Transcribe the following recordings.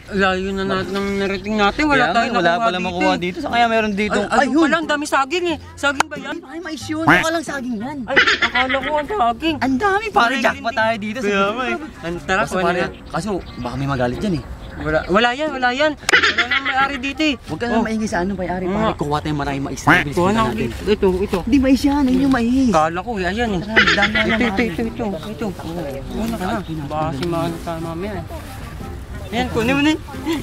Layo na natin ng narating natin. Wala tayong wala pala makuha dito. Sa kaya meron dito. Ay, pala, ang dami saging eh. Saging ba yan? Ay, mais yun. Baka lang saging yan. Ay, akala ko ang saging. Ang dami, pare. Jackpot tayo dito. Tara, kuha na. Kaso, baka may magalit dyan eh. Wala yan. Wala nang may-ari dito eh. Huwag ka na maingay sa ano, may-ari, pare. Kuha tayo maraming mais. Kuha na. Ito. Hindi mais yan, yun yung mais. Kala ko, ayan eh. Ito. Kuha ka na. Baka si Mahal ka mamaya eh. Ayan, kunin mo na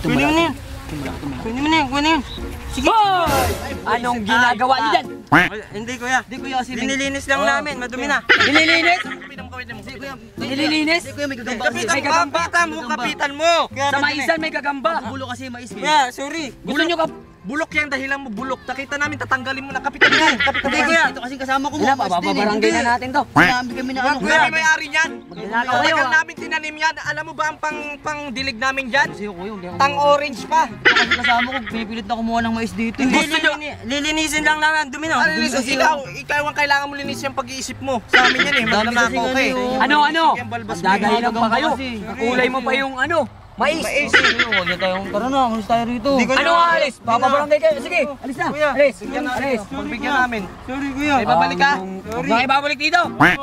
yan. Sige! Anong ginagawa niyo dyan? Hindi kuya. Kasi Dinilinis lang namin, madumi na. Nililinis? Nililinis? May gagamba. Kapitan mo! Sa maisan may gagamba. Bulo kasi mais. Yeah, sorry. Gusto nyo ka? Bulok yan, dahilan mo bulok. Nakita namin, tatanggalin mo na. Kapitan yan. Hindi kuya. Ito kasi kasama ko mo. Papabarangay na natin to. Sinabi kami na ano. Kuya, may may-ari niyan. Magnanakaw kayo Tagal ah. namin tinanim yan. Alam mo ba ang pang-dilig namin dyan? Kasi kuya, hindi ako. Tang orange pa. Kasi kasama ko, pinipilit na kumuha ng mais dito. Lilinisin lang namin. Dumi na. Ikaw ang kailangan mo linisin yung pag-iisip mo. Sa amin yan eh. Magnanakaw ka eh. Ano? Balbas mo. Dadahilan pa kayo. Kulay mo pa yung ano. Mais. Huwag na tayong, tara na, alis tayo rito. Ano alis? Papabarangay kayo. Sige, alis na. Kuya, Alis. alis. Pagbigyan namin. Sorry kuya. Ay, babalik ka. Huwag na kayo babalik dito.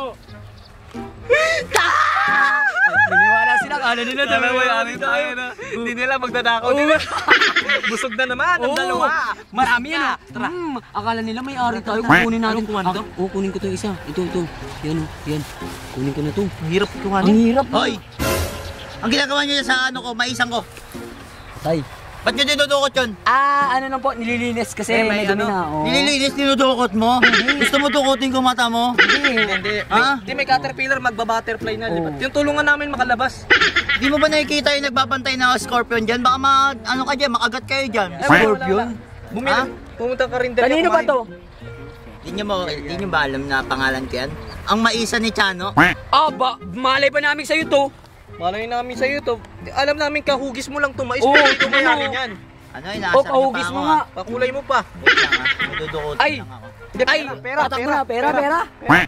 Naniwala sila. Kala nila May-ari tayo na. Hindi nila magdadakaw nila. Busog na naman ang dalawa. Marami yan ah. Tara. Akala nila may ari tayo. Kukunin natin. Kukunin ko to isa. Ito. Yan. Kunin ko na to. Ang hirap kuhanin. Ang hirap. Hoy! Ang ginagawa niyo sa ano ko, maisan ko. Tay. Ba't nyo dinudukot yun? Ano lang po, nililinis kasi may dumi na. Nililinis, dinudukot mo? Gusto mo dukutin ko mata mo? Hindi. Hindi may caterpillar, magba-butterfly na. Yung tulungan namin makalabas. Di mo ba nakikita yung nagbabantay na scorpion dyan? Baka ano ka dyan, makagat kayo dyan. Scorpion? Pumunta ka rin dali. Kanino ba to? Di nyo ba alam na pangalan ko yan? Ang maisa ni Chano? Malay pa namin sa'yo to. Malay namin sa YouTube. Alam namin kahugis mo lang to mais. Oo, Ito may-ari niyan. Ano, inaasar nyo pa kahugis ako mo nga. Pakulay mo pa. Wait lang madudukotin Ay! lang ako. Pera.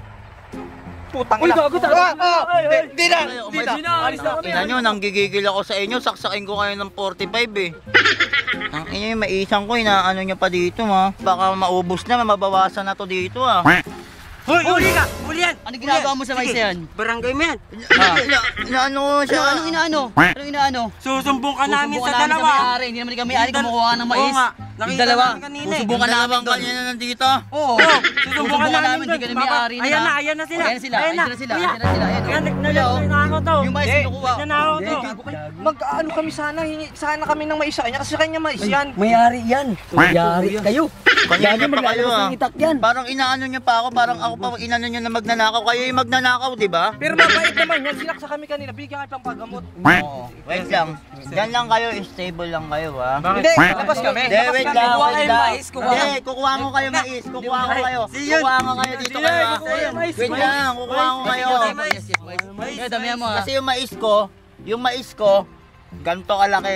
Putang Uy, ina. gago talaga. Hindi na. Alis na kami. Ina nyo, nanggigigil ako sa inyo, saksakin ko kayo ng 45 eh. Ang inyo yung maisan ko, inaano nyo pa dito ha. Baka maubos na, mababawasan na to dito ah. Hoy, huli ka! Huli yan! Ano ginagawa mo sa mais yan? Barangay mo yan. Inaano siya? Anong inaano? Susumbong ka namin sa Susubukan dalawa. may-ari. Hindi naman kami may-ari kumukuha ng mais. Oo nga. Yung Nakita dalawa. namin kanina eh. Susubukan namin kanina na nandito. Oo. Susubukan namin Hindi ka na may-ari nila. Ayan na sila. Ayan na sila. Ayan, nagnanakaw to. Yung mais kinukuha. Nagnanakaw to. Mag-ano kami sana kami ng mais sa kanya kasi kanya mais yan. May-ari yan. May-ari kayo. Kanina pa kayo maglalabas ah. ng itak yan. Parang inaano niyo pa ako, parang ako pa inano niyo na magnanakaw. Kayo yung magnanakaw, di ba? Pero mabait naman yan. Sinaksa kami kanina. Bigyan ka pang paggamot. Oo. Wait lang. Diyan lang kayo, stable lang kayo ha. Hindi, labas kami. Hindi, wait lang. Kukuha Wait kayo lang. mais, kukuha. Hindi, kukuha ko kayo mais. Kukuha ko kayo. Kukuha ko kayo dito kayo ha. Wait lang, kukuha ko kayo. Yes, damihan mo ha. Kasi yung mais ko, ganito kalaki.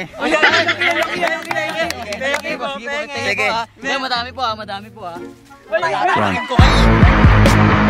Sige. Madami po ha. Ko kayo.